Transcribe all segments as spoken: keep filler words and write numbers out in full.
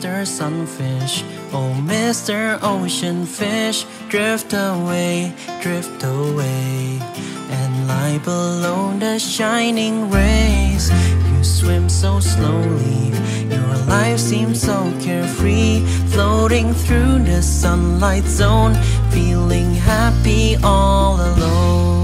Mister Sunfish, oh Mister Ocean Fish, drift away, drift away, and lie below the shining rays. You swim so slowly, your life seems so carefree, floating through the sunlight zone, feeling happy all alone.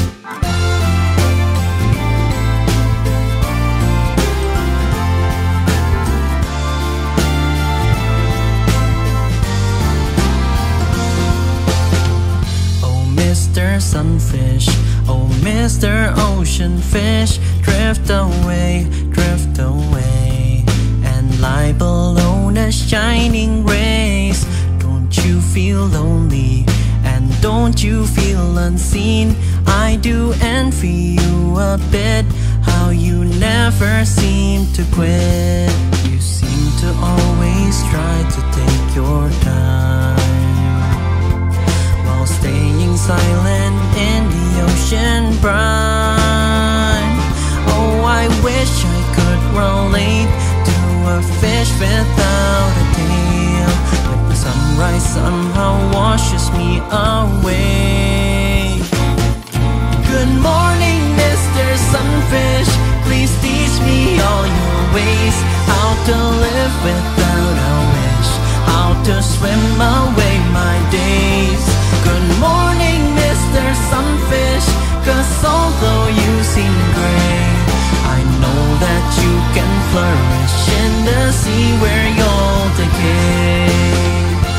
Mister Sunfish, oh Mister Ocean Fish, drift away, drift away, and lie below the shining rays. Don't you feel lonely, and don't you feel unseen? I do envy you a bit, how you never seem to quit. You seem to always try to take your time, staying silent in the ocean brine. Oh, I wish I could relate to a fish without a tail, but the sunrise somehow washes me away. Good morning, Mister Sunfish, please teach me all your ways, how to live without a wish, how to swim away my days. Good morning, Mister Sunfish, 'cause although you seem gray, I know that you can flourish in the sea where you'll decay.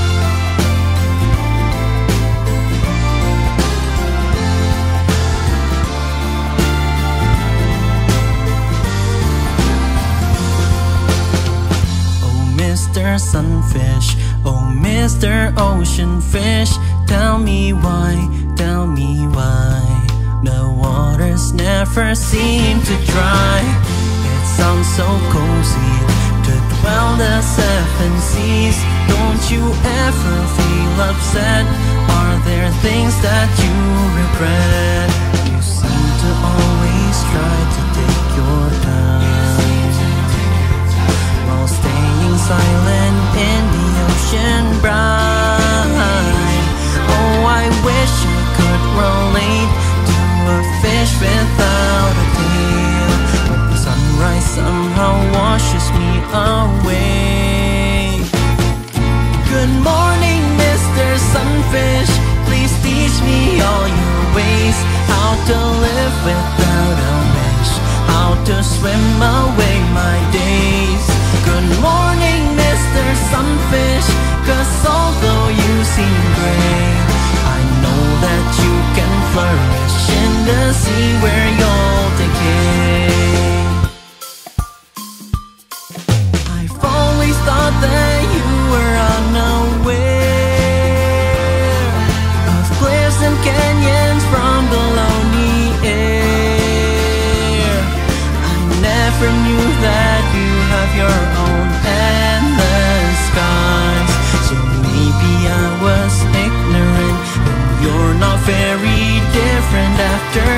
Oh, Mister Sunfish, oh Mister Ocean Fish, tell me why, tell me why the waters never seem to dry. It sounds so cozy to dwell the seven seas. Don't you ever feel upset? Are there things that you regret? You seem to always try to take your time, while staying silent in the ocean brine. Oh, I wish I could relate to a fish without a tail, but the sunrise somehow washes me away. Good morning, Mister Sunfish, please teach me all your ways, how to live without a wish, how to swim away my days. Good morning, Mister Sunfish, 'cause although you seem gray, I know that you can flourish in the sea where you'll decay. I've always thought that you were unaware of cliffs and canyons from below the air. I never knew that you have your own endless skies. So maybe I was ignorant, and you're not very different after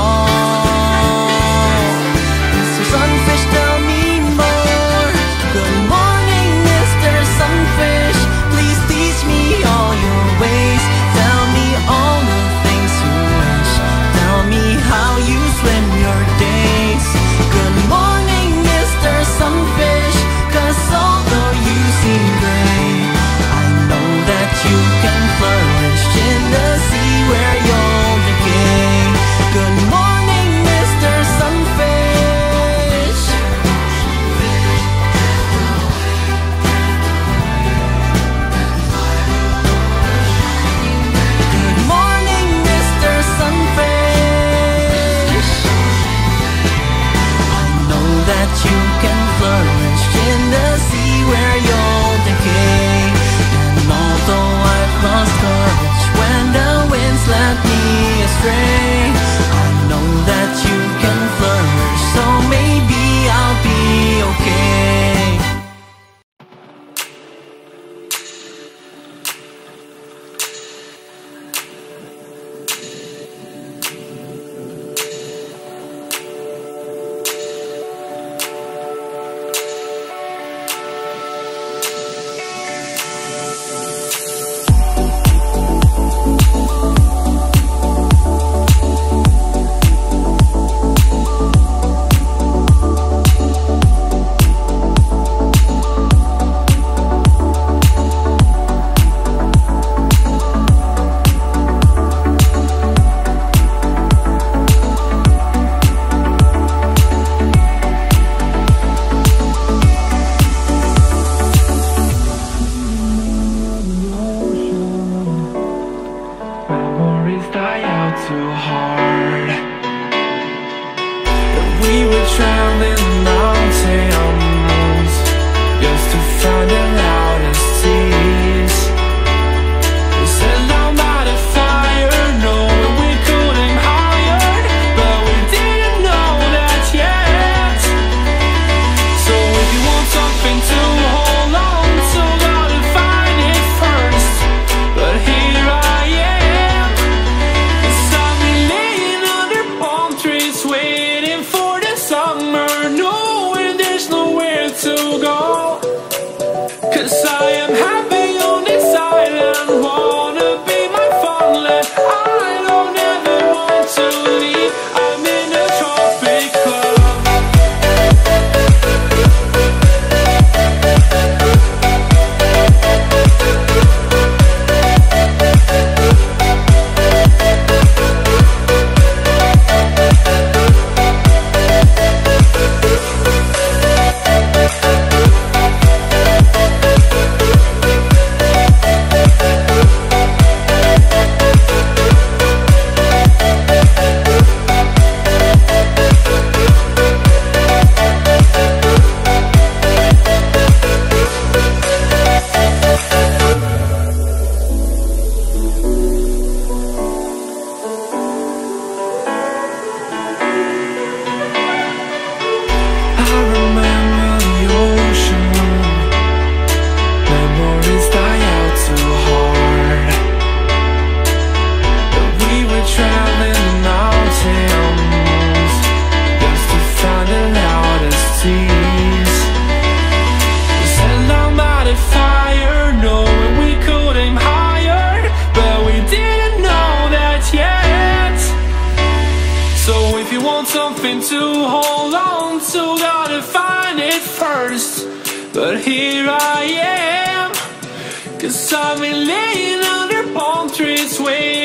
all. Mister Sunfish, tell me more. Good morning, Mister Sunfish, please teach me all your ways. Tell me all the things you wish, tell me how you swim your days. Good morning, Mister Sunfish, 'cause although you seem gray, I know that you can flourish in the sea where you'll decay. Good morning, too hard. And we were traveling mountains just to find the loudest tease. We set down by the fire, knowing we could aim higher, but we didn't know that yet. So if you want something to hold on to, gotta find it first. But here I am, 'cause I've been laying under palm trees, waiting for the summer, knowing there's nowhere to go. 'Cause I am happy on this island, wanna be my fatherland. I don't ever want to leave, I'm in a tropic club. I remember the ocean, memories die out too hard. But we were traveling mountains just to find the loudest tease. We sat down by the fire, knowing we could aim higher, but we didn't know that yet. So if you want something to hold on to, gotta find it first. But here I am, 'cause I've been laying under palm trees, waiting